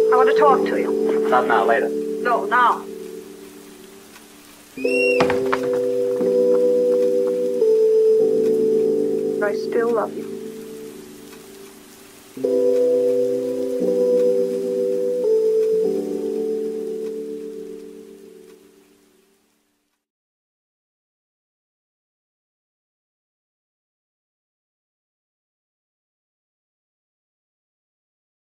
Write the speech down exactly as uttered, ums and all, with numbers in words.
I want to talk to you. Not now, later. No, now. I still love you.